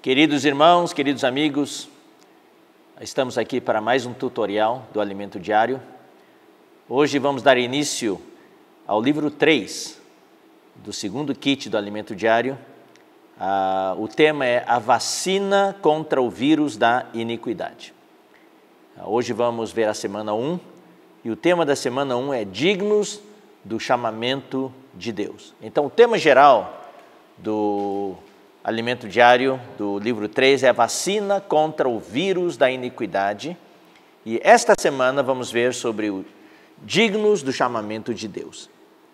Queridos irmãos, queridos amigos, estamos aqui para mais um tutorial do Alimento Diário. Hoje vamos dar início ao livro 3 do segundo kit do Alimento Diário. O tema é a vacina contra o vírus da iniquidade. Hoje vamos ver a semana 1 e o tema da semana 1 é dignos do chamamento de Deus. Então o tema geral do Alimento Diário do livro 3 é a vacina contra o vírus da iniquidade. E esta semana vamos ver sobre o dignos do chamamento de Deus.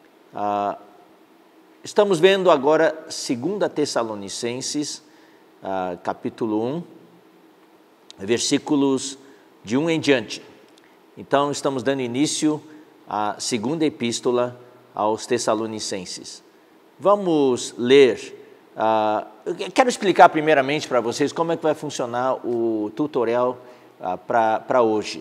Estamos vendo agora 2 Tessalonicenses, capítulo 1, versículos de 1 em diante. Então estamos dando início à segunda epístola aos Tessalonicenses. Vamos ler. Eu quero explicar primeiramente para vocês como é que vai funcionar o tutorial para hoje.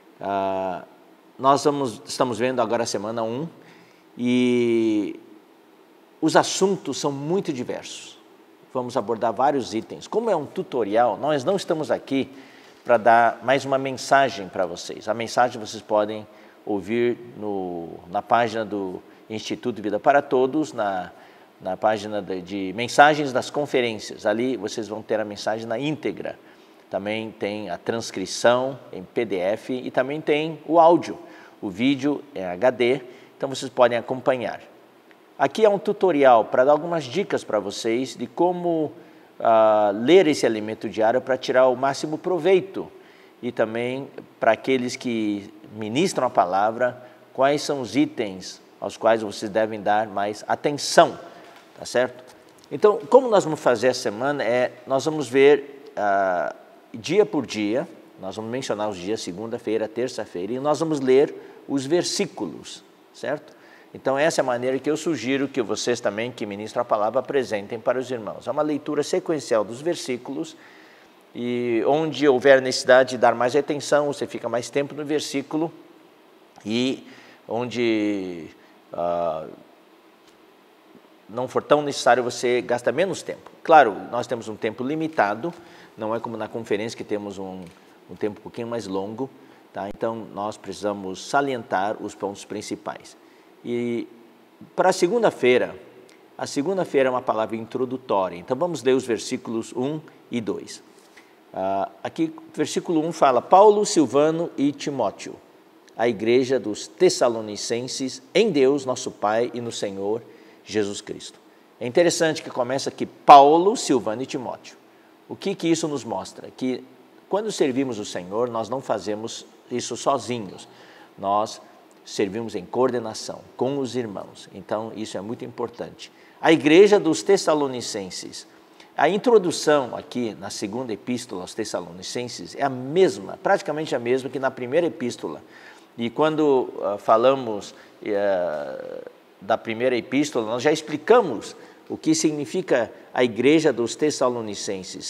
Estamos vendo agora a semana 1 e os assuntos são muito diversos. Vamos abordar vários itens. Como é um tutorial, nós não estamos aqui para dar mais uma mensagem para vocês. A mensagem vocês podem ouvir na página do Instituto Vida para Todos, na página de mensagens das conferências. Ali vocês vão ter a mensagem na íntegra. Também tem a transcrição em PDF e também tem o áudio. O vídeo é HD, então vocês podem acompanhar. Aqui é um tutorial para dar algumas dicas para vocês de como ler esse alimento diário para tirar o máximo proveito. E também para aqueles que ministram a palavra, quais são os itens aos quais vocês devem dar mais atenção. Tá certo? Então, como nós vamos fazer essa semana, nós vamos ver dia por dia, nós vamos mencionar os dias, segunda-feira, terça-feira, e nós vamos ler os versículos, certo? Então, essa é a maneira que eu sugiro que vocês também, que ministram a palavra, apresentem para os irmãos. É uma leitura sequencial dos versículos, e onde houver necessidade de dar mais atenção, você fica mais tempo no versículo, e onde não for tão necessário, você gasta menos tempo. Claro, nós temos um tempo limitado, não é como na conferência que temos um tempo um pouquinho mais longo, tá? Então nós precisamos salientar os pontos principais. E para a segunda-feira é uma palavra introdutória, então vamos ler os versículos 1 e 2. Aqui, versículo 1 fala: Paulo, Silvano e Timóteo, a igreja dos Tessalonicenses, em Deus, nosso Pai e no Senhor Jesus Cristo. É interessante que começa aqui Paulo, Silvano e Timóteo. O que isso nos mostra? Que quando servimos o Senhor, nós não fazemos isso sozinhos. Nós servimos em coordenação com os irmãos. Então, isso é muito importante. A igreja dos Tessalonicenses. A introdução aqui na segunda epístola aos Tessalonicenses é a mesma, praticamente a mesma que na primeira epístola. E quando falamos da primeira epístola, nós já explicamos o que significa a igreja dos Tessalonicenses.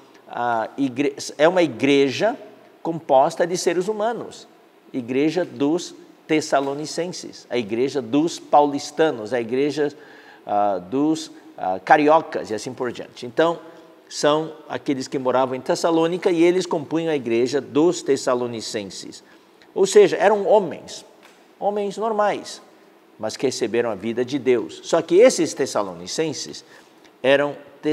É uma igreja composta de seres humanos, igreja dos Tessalonicenses, a igreja dos paulistanos, a igreja dos cariocas e assim por diante. Então, são aqueles que moravam em Tessalônica e eles compunham a igreja dos Tessalonicenses. Ou seja, eram homens normais, mas que receberam a vida de Deus. Só que esses Tessalonicenses era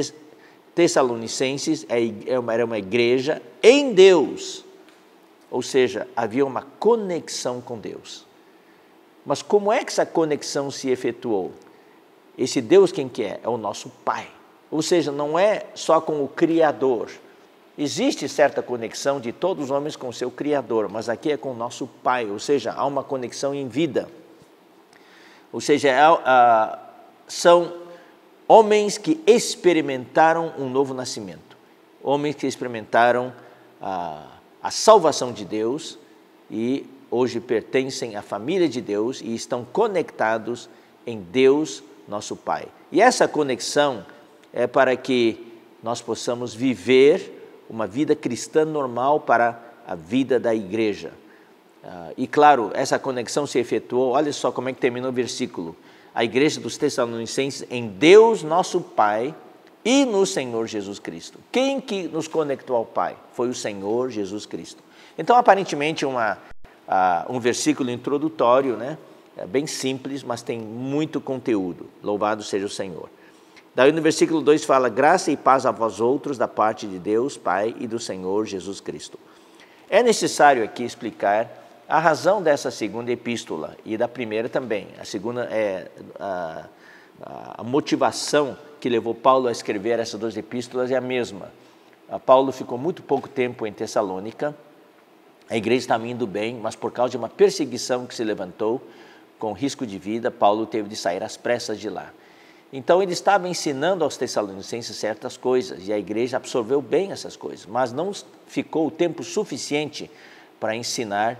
uma igreja em Deus, ou seja, havia uma conexão com Deus. Mas como é que essa conexão se efetuou? Esse Deus quem que é? É o nosso Pai, ou seja, não é só com o Criador. Existe certa conexão de todos os homens com o seu Criador, mas aqui é com o nosso Pai, ou seja, há uma conexão em vida. Ou seja, são homens que experimentaram um novo nascimento, homens que experimentaram a salvação de Deus e hoje pertencem à família de Deus e estão conectados em Deus, nosso Pai. E essa conexão é para que nós possamos viver uma vida cristã normal para a vida da igreja. E claro, essa conexão se efetuou, olha só como é que termina o versículo. A igreja dos Tessalonicenses, em Deus nosso Pai e no Senhor Jesus Cristo. Quem que nos conectou ao Pai? Foi o Senhor Jesus Cristo. Então, aparentemente, um versículo introdutório, né? É bem simples, mas tem muito conteúdo. Louvado seja o Senhor. Daí no versículo 2 fala, graça e paz a vós outros da parte de Deus, Pai e do Senhor Jesus Cristo. É necessário aqui explicar a razão dessa segunda epístola e da primeira também. A segunda é a motivação que levou Paulo a escrever essas duas epístolas é a mesma. Paulo ficou muito pouco tempo em Tessalônica, a igreja estava indo bem, mas por causa de uma perseguição que se levantou, com risco de vida, Paulo teve de sair às pressas de lá. Então ele estava ensinando aos tessalonicenses certas coisas e a igreja absorveu bem essas coisas, mas não ficou o tempo suficiente para ensinar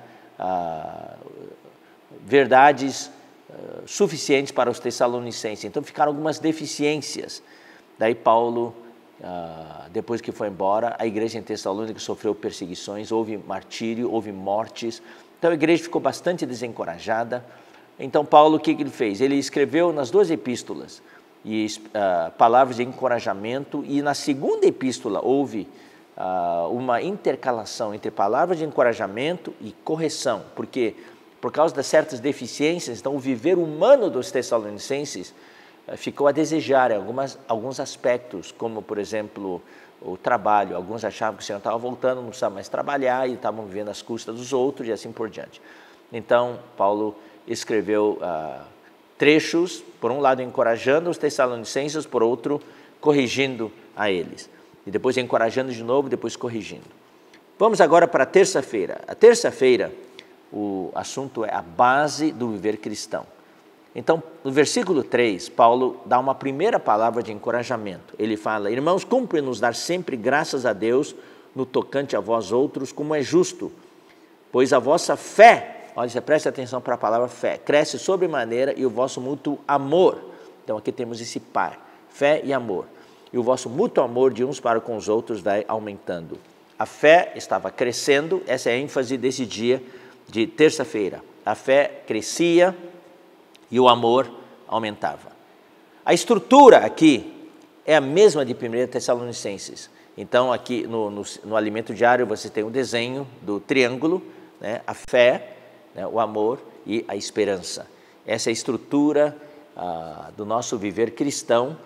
verdades suficientes para os tessalonicenses. Então ficaram algumas deficiências. Daí Paulo, depois que foi embora, a igreja em Tessalônica sofreu perseguições, houve martírio, houve mortes. Então a igreja ficou bastante desencorajada. Então Paulo, o que ele fez? Ele escreveu nas duas epístolas palavras de encorajamento, e na segunda epístola houve uma intercalação entre palavras de encorajamento e correção, porque por causa de certas deficiências, então o viver humano dos tessalonicenses ficou a desejar em alguns aspectos, como por exemplo o trabalho. Alguns achavam que o Senhor estava voltando, não precisava mais trabalhar e estavam vivendo às custas dos outros e assim por diante. Então Paulo escreveu trechos, por um lado encorajando os tessalonicenses, por outro corrigindo a eles. E depois encorajando de novo, depois corrigindo. Vamos agora para a terça-feira. A terça-feira, o assunto é a base do viver cristão. Então, no versículo 3, Paulo dá uma primeira palavra de encorajamento. Ele fala, irmãos, cumpre-nos dar sempre graças a Deus no tocante a vós outros, como é justo, pois a vossa fé, olha, você presta atenção para a palavra fé, cresce sobremaneira e o vosso mútuo amor. Então aqui temos esse par, fé e amor. E o vosso mútuo amor de uns para com os outros vai aumentando. A fé estava crescendo, essa é a ênfase desse dia de terça-feira. A fé crescia e o amor aumentava. A estrutura aqui é a mesma de 1 Tessalonicenses. Então aqui no alimento diário você tem o desenho do triângulo, né? A fé, o amor e a esperança. Essa é a estrutura do nosso viver cristão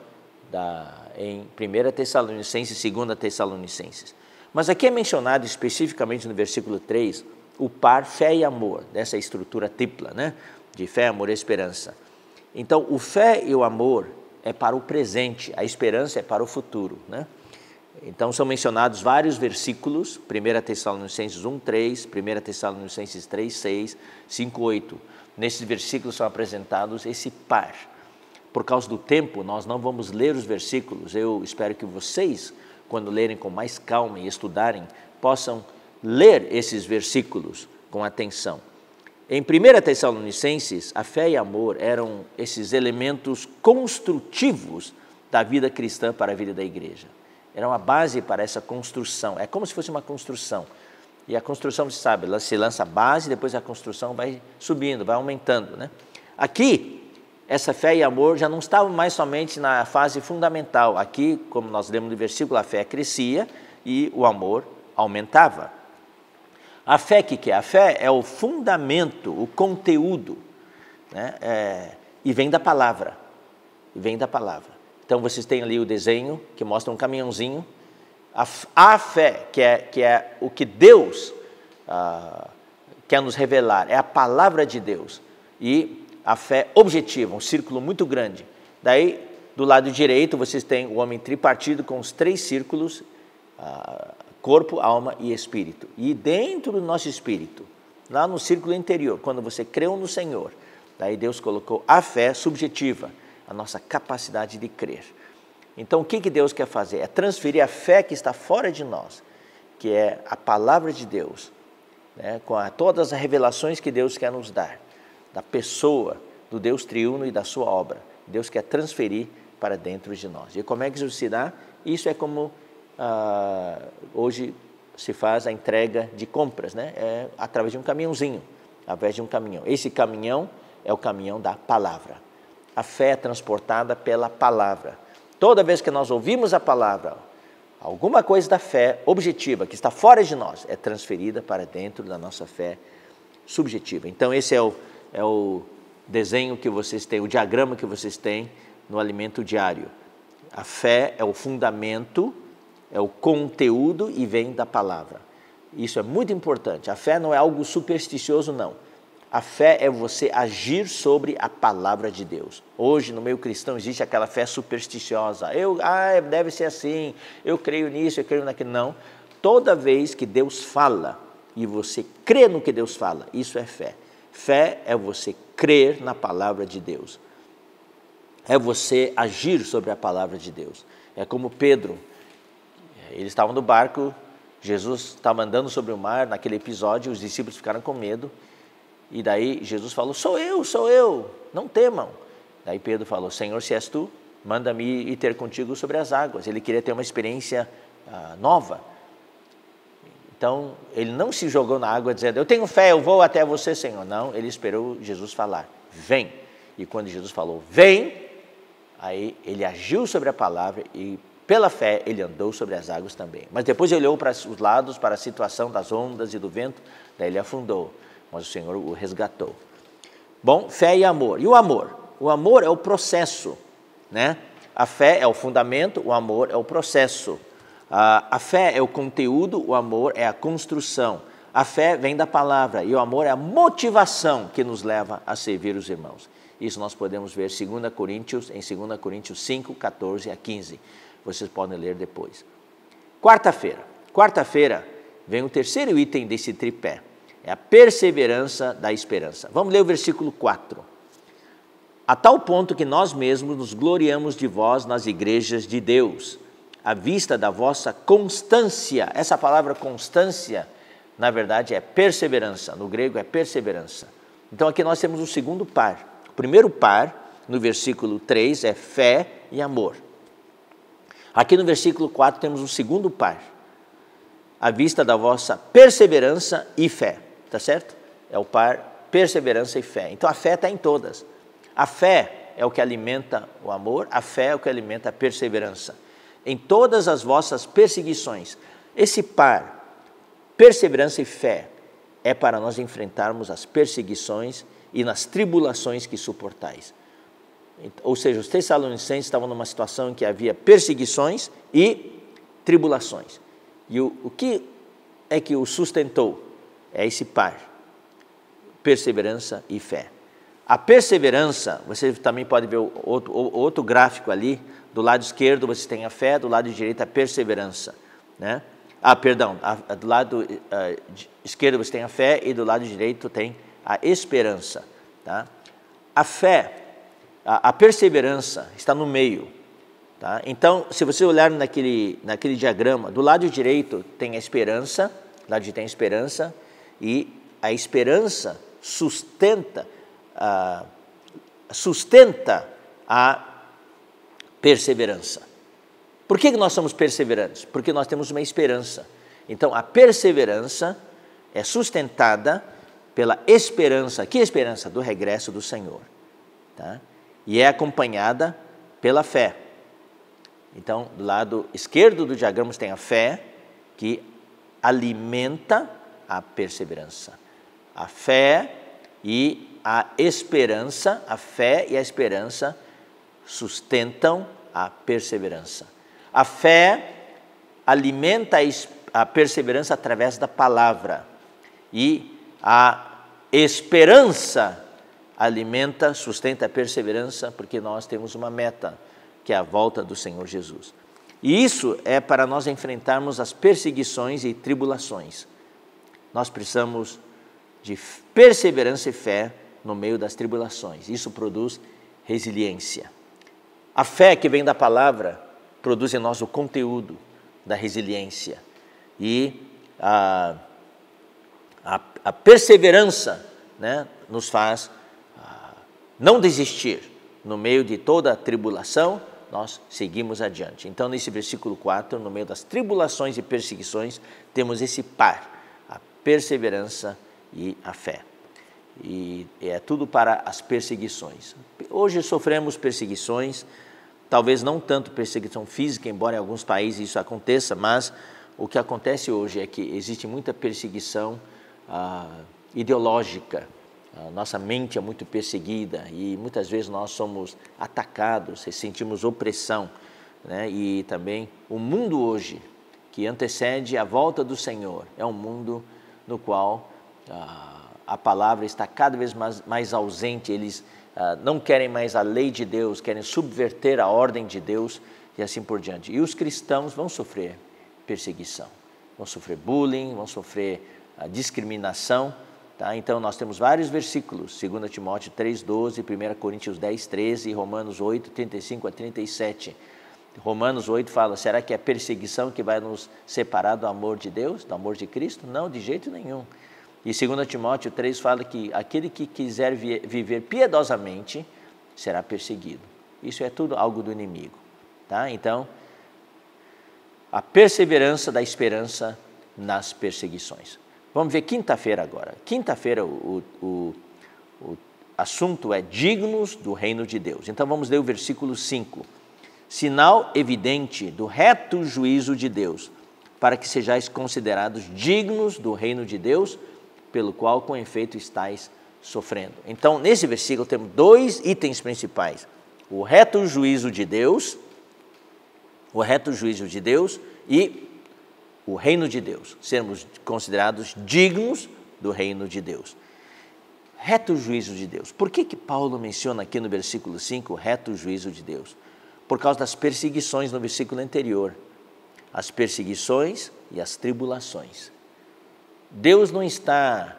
em 1 Tessalonicenses e 2 Tessalonicenses. Mas aqui é mencionado especificamente no versículo 3 o par fé e amor, dessa estrutura tripla, né? De fé, amor e esperança. Então o fé e o amor é para o presente, a esperança é para o futuro, né? Então são mencionados vários versículos, 1 Tessalonicenses 1:3, 1 Tessalonicenses 3:6, 5:8. Nesses versículos são apresentados esse par. Por causa do tempo, nós não vamos ler os versículos. Eu espero que vocês, quando lerem com mais calma e estudarem, possam ler esses versículos com atenção. Em 1 Tessalonicenses, a fé e amor eram esses elementos construtivos da vida cristã para a vida da igreja. Era uma base para essa construção, é como se fosse uma construção. E a construção, você sabe, ela se lança a base, depois a construção vai subindo, vai aumentando, né? Aqui, essa fé e amor já não estavam mais somente na fase fundamental. Aqui, como nós lemos no versículo, a fé crescia e o amor aumentava. A fé, o que é? A fé é o fundamento, o conteúdo, né? E vem da palavra, Então, vocês têm ali o desenho que mostra um caminhãozinho. A fé, que é o que Deus quer nos revelar, é a palavra de Deus. E a fé objetiva, um círculo muito grande. Daí, do lado direito, vocês têm o homem tripartido com os 3 círculos, corpo, alma e espírito. E dentro do nosso espírito, lá no círculo interior, quando você creu no Senhor, daí Deus colocou a fé subjetiva, a nossa capacidade de crer. Então, o que Deus quer fazer? É transferir a fé que está fora de nós, que é a palavra de Deus, né? Com todas as revelações que Deus quer nos dar, da pessoa, do Deus triuno e da sua obra. Deus quer transferir para dentro de nós. E como é que isso se dá? Isso é como hoje se faz a entrega de compras, né? É através de um caminhãozinho, através de um caminhão. Esse caminhão é o caminhão da palavra. A fé é transportada pela palavra. Toda vez que nós ouvimos a palavra, alguma coisa da fé objetiva, que está fora de nós, é transferida para dentro da nossa fé subjetiva. Então esse é o desenho que vocês têm, o diagrama que vocês têm no alimento diário. A fé é o fundamento, é o conteúdo e vem da palavra. Isso é muito importante. A fé não é algo supersticioso, não. A fé é você agir sobre a palavra de Deus. Hoje, no meio cristão, existe aquela fé supersticiosa. Deve ser assim, eu creio nisso, eu creio naquilo. Não. Toda vez que Deus fala e você crê no que Deus fala, isso é fé. Fé é você crer na palavra de Deus. É você agir sobre a palavra de Deus. É como Pedro. Eles estavam no barco, Jesus estava andando sobre o mar, naquele episódio, os discípulos ficaram com medo. E daí Jesus falou, sou eu, não temam. Daí Pedro falou, Senhor, se és tu, manda-me ir ter contigo sobre as águas. Ele queria ter uma experiência nova. Então, ele não se jogou na água dizendo, eu tenho fé, eu vou até você, Senhor. Não, ele esperou Jesus falar, vem. E quando Jesus falou, vem, aí ele agiu sobre a palavra e pela fé ele andou sobre as águas também. Mas depois ele olhou para os lados, para a situação das ondas e do vento, daí ele afundou. Mas o Senhor o resgatou. Bom, fé e amor. E o amor? O amor é o processo, né? A fé é o fundamento, o amor é o processo. A fé é o conteúdo, o amor é a construção. A fé vem da palavra e o amor é a motivação que nos leva a servir os irmãos. Isso nós podemos ver em 2 Coríntios 5, 14 a 15. Vocês podem ler depois. Quarta-feira vem o terceiro item desse tripé. É a perseverança da esperança. Vamos ler o versículo 4. A tal ponto que nós mesmos nos gloriamos de vós nas igrejas de Deus, à vista da vossa constância. Essa palavra constância, na verdade, é perseverança. No grego é perseverança. Então aqui nós temos o segundo par. O primeiro par, no versículo 3, é fé e amor. Aqui no versículo 4 temos o segundo par. À vista da vossa perseverança e fé. Tá certo? É o par perseverança e fé. Então a fé está em todas. A fé é o que alimenta o amor, a fé é o que alimenta a perseverança. Em todas as vossas perseguições, esse par, perseverança e fé, é para nós enfrentarmos as perseguições e nas tribulações que suportais. Ou seja, os tessalonicenses estavam numa situação em que havia perseguições e tribulações. E o que é que o sustentou? É esse par, perseverança e fé. A perseverança, você também pode ver outro gráfico ali, do lado esquerdo você tem a fé, do lado direito a perseverança, né? Do lado esquerdo você tem a fé e do lado direito tem a esperança, tá? A fé, a perseverança está no meio, tá? Então, se você olhar naquele diagrama, do lado direito tem a esperança, do lado direito tem a esperança, e a esperança sustenta a perseverança. Por que nós somos perseverantes? Porque nós temos uma esperança. Então, a perseverança é sustentada pela esperança. Que esperança? Do regresso do Senhor. Tá? E é acompanhada pela fé. Então, do lado esquerdo do diagrama tem a fé, que alimenta a perseverança. A fé e a esperança, a fé e a esperança sustentam a perseverança. A fé alimenta a perseverança através da palavra e a esperança sustenta a perseverança porque nós temos uma meta, que é a volta do Senhor Jesus. E isso é para nós enfrentarmos as perseguições e tribulações. Nós precisamos de perseverança e fé no meio das tribulações. Isso produz resiliência. A fé que vem da palavra produz em nós o conteúdo da resiliência. E a perseverança, né, nos faz não desistir. No meio de toda a tribulação, nós seguimos adiante. Então, nesse versículo 4, no meio das tribulações e perseguições, temos esse par, a perseverança e a fé. E é tudo para as perseguições. Hoje sofremos perseguições, talvez não tanto perseguição física, embora em alguns países isso aconteça, mas o que acontece hoje é que existe muita perseguição ideológica. A nossa mente é muito perseguida e muitas vezes nós somos atacados, sentimos opressão, né? E também o mundo hoje, que antecede a volta do Senhor, é um mundo no qual a palavra está cada vez mais ausente. Eles não querem mais a lei de Deus, querem subverter a ordem de Deus e assim por diante. E os cristãos vão sofrer perseguição, vão sofrer bullying, vão sofrer discriminação. Tá? Então, nós temos vários versículos, 2 Timóteo 3,12, 1 Coríntios 10,13 e Romanos 8, 35 a 37. Romanos 8 fala, será que é perseguição que vai nos separar do amor de Deus, do amor de Cristo? Não, de jeito nenhum. E 2 Timóteo 3 fala que aquele que quiser viver piedosamente será perseguido. Isso é tudo algo do inimigo. Tá? Então, a perseverança da esperança nas perseguições. Vamos ver quinta-feira agora. Quinta-feira o assunto é dignos do reino de Deus. Então vamos ler o versículo 5. Sinal evidente do reto juízo de Deus, para que sejais considerados dignos do reino de Deus, pelo qual com efeito estáis sofrendo. Então nesse versículo temos dois itens principais. O reto juízo de Deus, e o reino de Deus, sermos considerados dignos do reino de Deus. Reto juízo de Deus. Por que Paulo menciona aqui no versículo 5 o reto juízo de Deus? Por causa das perseguições no versículo anterior. As perseguições e as tribulações. Deus não está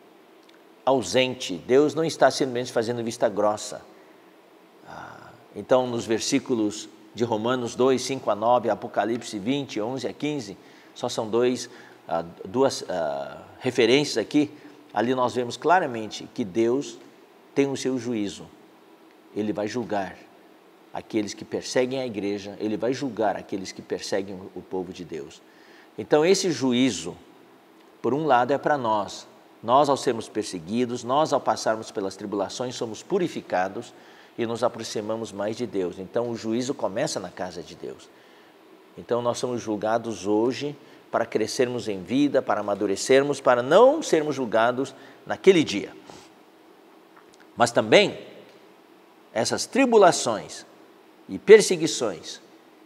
ausente, Deus não está simplesmente fazendo vista grossa. Então, nos versículos de Romanos 2, 5 a 9, Apocalipse 20, 11 a 15, só são duas referências aqui. Ali nós vemos claramente que Deus tem o seu juízo. Ele vai julgar aqueles que perseguem a igreja, Ele vai julgar aqueles que perseguem o povo de Deus. Então esse juízo, por um lado, é para nós. Nós, ao sermos perseguidos, nós, ao passarmos pelas tribulações, somos purificados e nos aproximamos mais de Deus. Então o juízo começa na casa de Deus. Então nós somos julgados hoje para crescermos em vida, para amadurecermos, para não sermos julgados naquele dia. Mas também essas tribulações e perseguições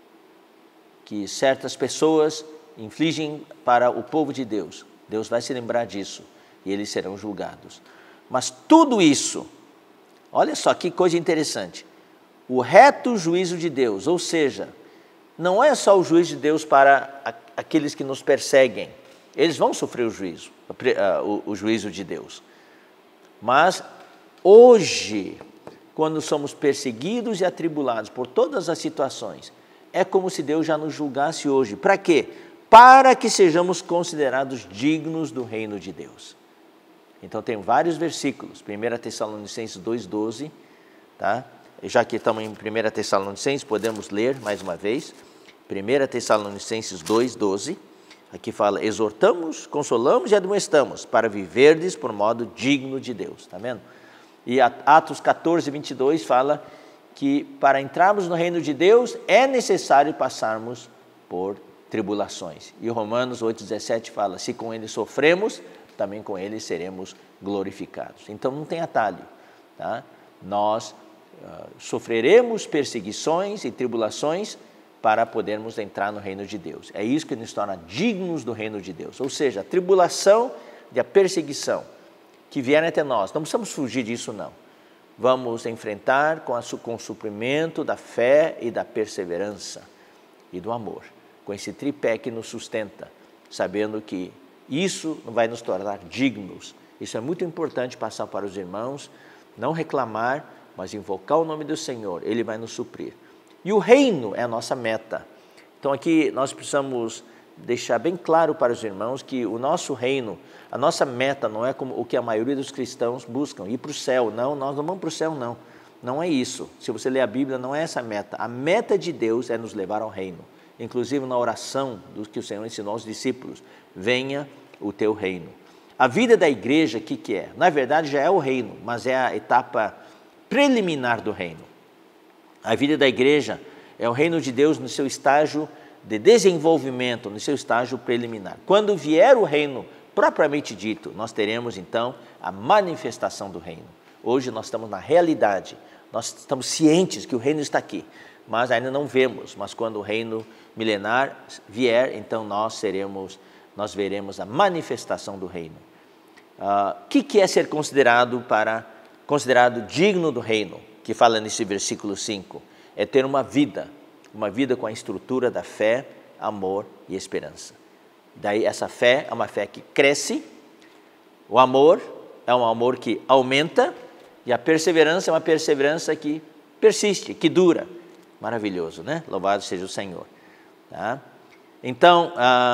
que certas pessoas infligem para o povo de Deus, Deus vai se lembrar disso e eles serão julgados. Mas tudo isso, olha só que coisa interessante, o reto juízo de Deus, ou seja, não é só o juízo de Deus para aqueles que nos perseguem, eles vão sofrer o juízo de Deus. Mas hoje, quando somos perseguidos e atribulados por todas as situações, é como se Deus já nos julgasse hoje. Para quê? Para que sejamos considerados dignos do reino de Deus. Então tem vários versículos, 1 Tessalonicenses 2,12, tá? Já que estamos em 1 Tessalonicenses, podemos ler mais uma vez. 1 Tessalonicenses 2,12, aqui fala, exortamos, consolamos e admoestamos para viverdes por modo digno de Deus, está vendo? E Atos 14, 22 fala que para entrarmos no reino de Deus é necessário passarmos por tribulações. E Romanos 8, 17 fala, se com ele sofremos, também com ele seremos glorificados. Então não tem atalho, tá? Nós sofreremos perseguições e tribulações para podermos entrar no reino de Deus. É isso que nos torna dignos do reino de Deus. Ou seja, a tribulação e a perseguição que vierem até nós, não precisamos fugir disso não. Vamos enfrentar com o suprimento da fé e da perseverança e do amor. Com esse tripé que nos sustenta, sabendo que isso vai nos tornar dignos. Isso é muito importante passar para os irmãos, não reclamar, mas invocar o nome do Senhor, Ele vai nos suprir. E o reino é a nossa meta. Então aqui nós precisamos deixar bem claro para os irmãos que o nosso reino, a nossa meta não é como o que a maioria dos cristãos buscam, ir para o céu. Não, nós não vamos para o céu não. Não é isso. Se você ler a Bíblia, não é essa a meta. A meta de Deus é nos levar ao reino. Inclusive na oração do que o Senhor ensinou aos discípulos, venha o teu reino. A vida da igreja, o que é? Na verdade já é o reino, mas é a etapa preliminar do reino. A vida da igreja É o reino de Deus no seu estágio de desenvolvimento, no seu estágio preliminar. Quando vier o reino propriamente dito, nós teremos então a manifestação do reino. Hoje nós estamos na realidade, nós estamos cientes que o reino está aqui, mas ainda não vemos. Mas quando o reino milenar vier, então nós veremos a manifestação do reino. O que é ser considerado digno do reino? Que fala nesse versículo 5, é ter uma vida com a estrutura da fé, amor e esperança. Daí essa fé é uma fé que cresce, o amor é um amor que aumenta, e a perseverança é uma perseverança que persiste, que dura. Maravilhoso, né? Louvado seja o Senhor. Tá? Então,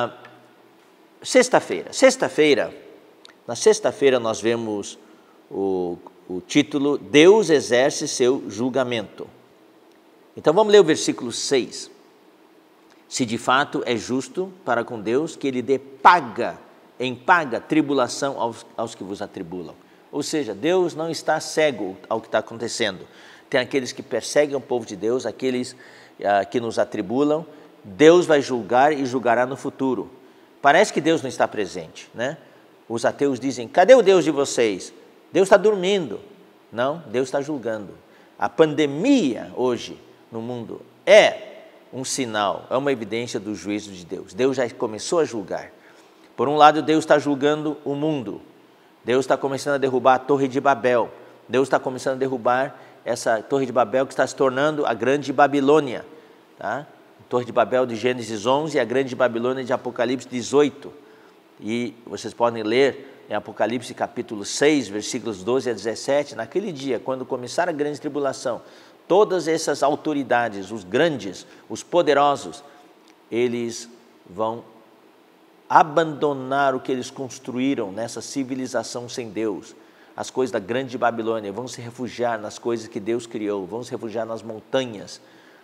na sexta-feira nós vemos o título Deus exerce seu julgamento. Então vamos ler o versículo 6. Se de fato é justo para com Deus que Ele dê em paga tribulação aos que vos atribulam. Ou seja, Deus não está cego ao que está acontecendo. Tem aqueles que perseguem o povo de Deus, aqueles que nos atribulam. Deus vai julgar e julgará no futuro. Parece que Deus não está presente, né? Os ateus dizem, cadê o Deus de vocês? Deus está dormindo. Não, Deus está julgando. A pandemia hoje no mundo é um sinal, é uma evidência do juízo de Deus. Deus já começou a julgar. Por um lado, Deus está julgando o mundo. Deus está começando a derrubar a Torre de Babel. Deus está começando a derrubar essa Torre de Babel que está se tornando a Grande Babilônia. Tá? A Torre de Babel de Gênesis 11 e a Grande Babilônia de Apocalipse 18. E vocês podem ler em Apocalipse capítulo 6, versículos 12 a 17. Naquele dia, quando começar a grande tribulação, todas essas autoridades, os grandes, os poderosos, eles vão abandonar o que eles construíram nessa civilização sem Deus, as coisas da grande Babilônia, vão se refugiar nas coisas que Deus criou, vão se refugiar nas montanhas,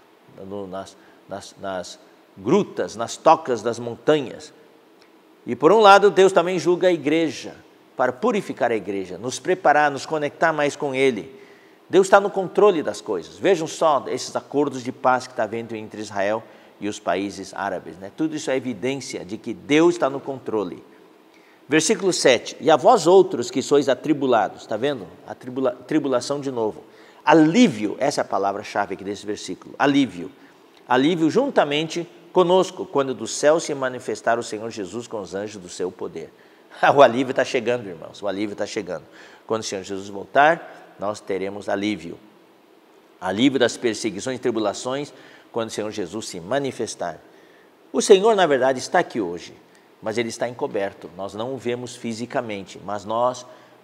nas grutas, nas tocas das montanhas. E por um lado, Deus também julga a igreja, para purificar a igreja, nos preparar, nos conectar mais com Ele. Deus está no controle das coisas. Vejam só esses acordos de paz que está havendo entre Israel e os países árabes, né? Tudo isso é evidência de que Deus está no controle. Versículo 7, e a vós outros que sois atribulados, está vendo? A tribulação de novo. Alívio, essa é a palavra-chave aqui desse versículo, alívio. Alívio juntamente conosco, quando do céu se manifestar o Senhor Jesus com os anjos do seu poder. O alívio está chegando, irmãos, o alívio está chegando. Quando o Senhor Jesus voltar, nós teremos alívio. Alívio das perseguições e tribulações, quando o Senhor Jesus se manifestar. O Senhor, na verdade, está aqui hoje, mas Ele está encoberto. Nós não o vemos fisicamente, mas nós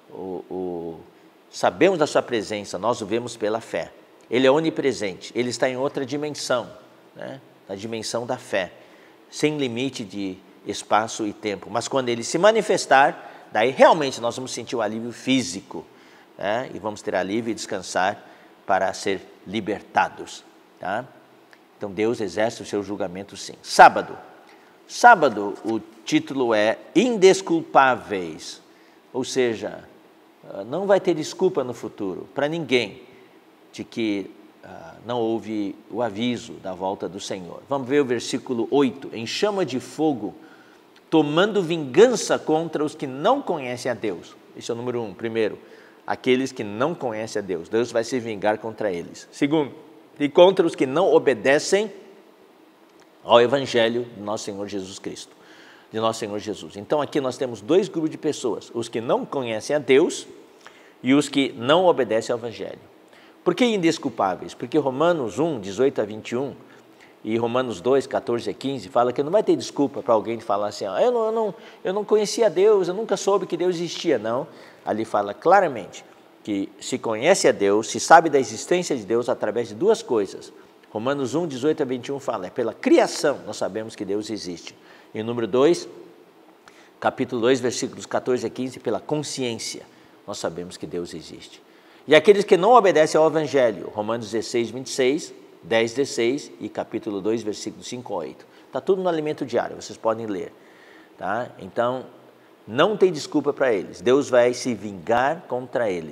sabemos da sua presença, nós o vemos pela fé. Ele é onipresente, Ele está em outra dimensão, né? Na dimensão da fé, sem limite de espaço e tempo. Mas quando Ele se manifestar, daí realmente nós vamos sentir o alívio físico, né? E vamos ter alívio e descansar para ser libertados, tá? Então Deus exerce o seu julgamento sim. Sábado, o título é Indesculpáveis, ou seja, não vai ter desculpa no futuro para ninguém de que não houve o aviso da volta do Senhor. Vamos ver o versículo 8, em chama de fogo, tomando vingança contra os que não conhecem a Deus. Esse é o número 1, primeiro, aqueles que não conhecem a Deus, Deus vai se vingar contra eles. Segundo, e contra os que não obedecem ao Evangelho de nosso Senhor Jesus Cristo, de nosso Senhor Jesus. Então aqui nós temos dois grupos de pessoas, os que não conhecem a Deus e os que não obedecem ao Evangelho. Por que indesculpáveis? Porque Romanos 1, 18 a 21 e Romanos 2, 14 a 15 fala que não vai ter desculpa para alguém falar assim, eu não conhecia Deus, eu nunca soube que Deus existia. Não, ali fala claramente que se conhece a Deus, se sabe da existência de Deus através de duas coisas. Romanos 1, 18 a 21 fala, é pela criação nós sabemos que Deus existe. E número 2, capítulo 2, versículos 14 a 15, pela consciência nós sabemos que Deus existe. E aqueles que não obedecem ao Evangelho, Romanos 16, 26, 10, 16 e capítulo 2, versículos 5 a 8. Está tudo no alimento diário, vocês podem ler. Tá? Então, não tem desculpa para eles. Deus vai se vingar contra eles.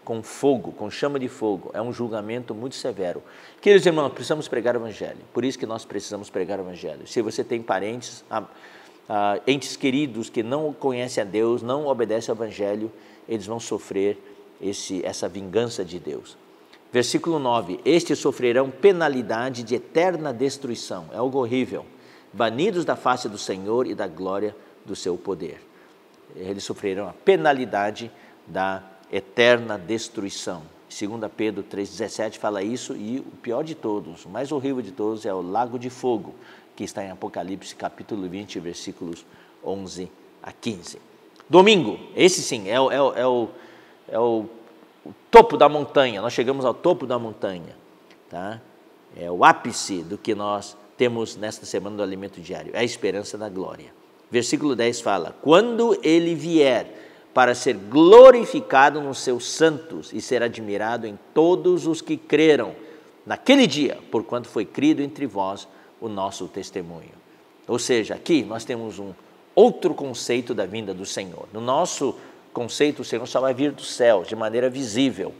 com fogo, com chama de fogo. É um julgamento muito severo. Queridos irmãos, precisamos pregar o Evangelho. Por isso que nós precisamos pregar o Evangelho. Se você tem parentes, entes queridos que não conhecem a Deus, não obedecem ao Evangelho, eles vão sofrer essa vingança de Deus. Versículo 9, estes sofrerão penalidade de eterna destruição. É algo horrível. Banidos da face do Senhor e da glória do seu poder. Eles sofrerão a penalidade da eterna destruição. 2 Pedro 3,17 fala isso, e o pior de todos, o mais horrível de todos é o lago de fogo, que está em Apocalipse capítulo 20, versículos 11 a 15. Domingo, esse sim, é o topo da montanha, nós chegamos ao topo da montanha, tá? É o ápice do que nós temos nesta semana do alimento diário, é a esperança da glória. Versículo 10 fala, quando ele vier para ser glorificado nos seus santos e ser admirado em todos os que creram naquele dia, porquanto foi crido entre vós o nosso testemunho. Ou seja, aqui nós temos um outro conceito da vinda do Senhor. No nosso conceito, o Senhor só vai vir dos céus, de maneira visível,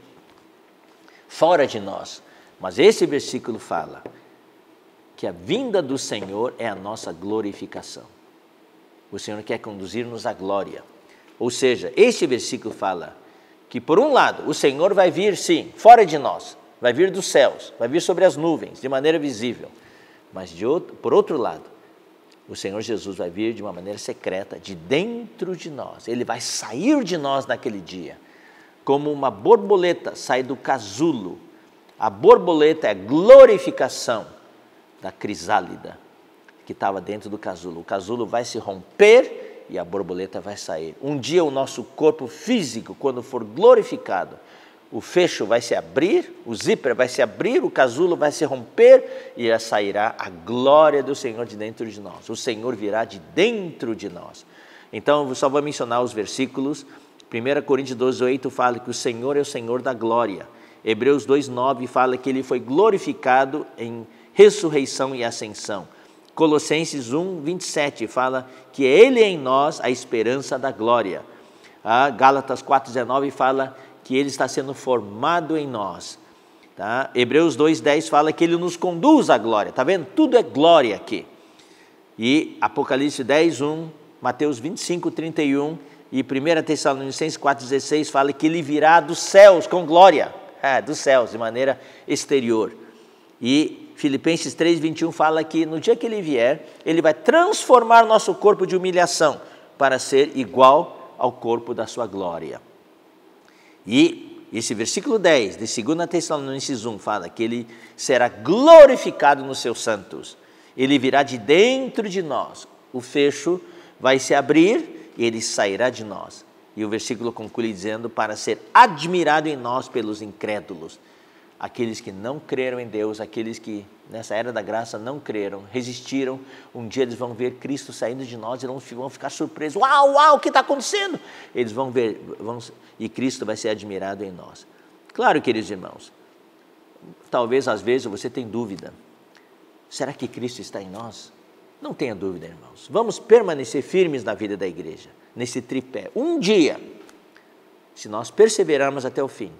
fora de nós. Mas esse versículo fala que a vinda do Senhor é a nossa glorificação. O Senhor quer conduzir-nos à glória. Ou seja, este versículo fala que, por um lado, o Senhor vai vir, sim, fora de nós, vai vir dos céus, vai vir sobre as nuvens, de maneira visível. Mas, por outro lado, o Senhor Jesus vai vir de uma maneira secreta, de dentro de nós. Ele vai sair de nós naquele dia, como uma borboleta sai do casulo. A borboleta é a glorificação da crisálida que estava dentro do casulo. O casulo vai se romper e a borboleta vai sair. Um dia o nosso corpo físico, quando for glorificado, o fecho vai se abrir, o zíper vai se abrir, o casulo vai se romper e sairá a glória do Senhor de dentro de nós. O Senhor virá de dentro de nós. Então, eu só vou mencionar os versículos. 1 Coríntios 12:8 fala que o Senhor é o Senhor da glória. Hebreus 2:9 fala que Ele foi glorificado em ressurreição e ascensão. Colossenses 1:27 fala que Ele é em nós a esperança da glória. Gálatas 4:19 fala que Ele está sendo formado em nós. Tá? Hebreus 2:10 fala que Ele nos conduz à glória. Está vendo? Tudo é glória aqui. E Apocalipse 10:1, Mateus 25:31 e 1 Tessalonicenses 4:16 fala que Ele virá dos céus com glória. Dos céus, de maneira exterior. E Filipenses 3:21 fala que no dia que Ele vier, Ele vai transformar nosso corpo de humilhação para ser igual ao corpo da sua glória. E esse versículo 10 de 2 Tessalonicenses 1 fala que Ele será glorificado nos seus santos. Ele virá de dentro de nós. O fecho vai se abrir e Ele sairá de nós. E o versículo conclui dizendo, para ser admirado em nós pelos incrédulos. Aqueles que não creram em Deus, aqueles que nessa era da graça não creram, resistiram, um dia eles vão ver Cristo saindo de nós e vão ficar surpresos. Uau, o que está acontecendo? Eles vão ver, e Cristo vai ser admirado em nós. Claro, queridos irmãos, talvez às vezes você tenha dúvida. Será que Cristo está em nós? Não tenha dúvida, irmãos. Vamos permanecer firmes na vida da igreja, nesse tripé. Um dia, se nós perseverarmos até o fim,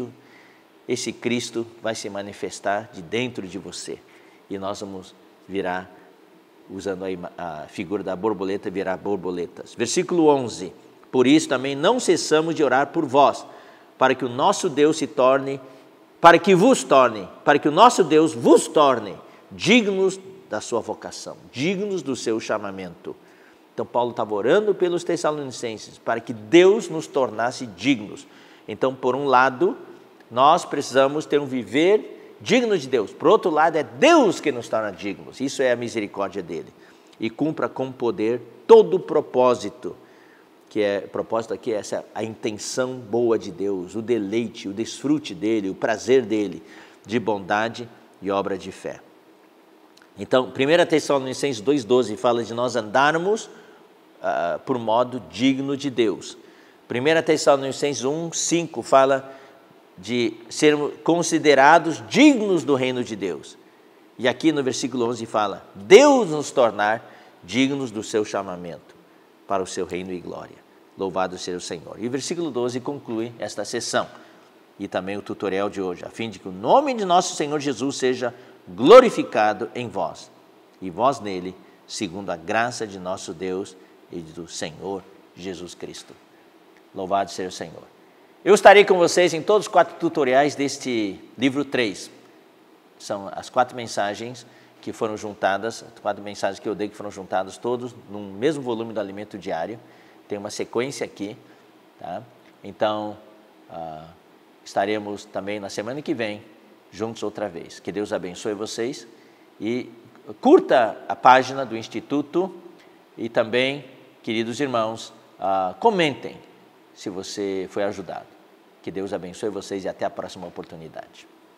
esse Cristo vai se manifestar de dentro de você. E nós vamos virar, usando a figura da borboleta, virar borboletas. Versículo 11. Por isso também não cessamos de orar por vós, para que o nosso Deus para que o nosso Deus vos torne dignos da sua vocação, dignos do seu chamamento. Então Paulo estava orando pelos Tessalonicenses, para que Deus nos tornasse dignos. Então, por um lado, nós precisamos ter um viver digno de Deus. Por outro lado, é Deus que nos torna dignos. Isso é a misericórdia dele. E cumpra com poder todo o propósito, propósito aqui é a intenção boa de Deus, o deleite, o desfrute dele, o prazer dele, de bondade e obra de fé. Então, 1 Tessalonicenses 2,12 fala de nós andarmos por modo digno de Deus. 1 Tessalonicenses 1,5 fala de sermos considerados dignos do reino de Deus. E aqui no versículo 11 fala, Deus nos tornar dignos do seu chamamento para o seu reino e glória. Louvado seja o Senhor. E o versículo 12 conclui esta sessão. e também o tutorial de hoje, a fim de que o nome de nosso Senhor Jesus seja glorificado em vós, e vós nele, segundo a graça de nosso Deus e do Senhor Jesus Cristo. Louvado seja o Senhor. Eu estarei com vocês em todos os 4 tutoriais deste livro 3. São as 4 mensagens que foram juntadas, 4 mensagens que eu dei que foram juntadas todos no mesmo volume do alimento diário. Tem uma sequência aqui, tá? Então, estaremos também na semana que vem juntos outra vez. Que Deus abençoe vocês e curta a página do Instituto e também, queridos irmãos, comentem se você foi ajudado. Que Deus abençoe vocês e até a próxima oportunidade.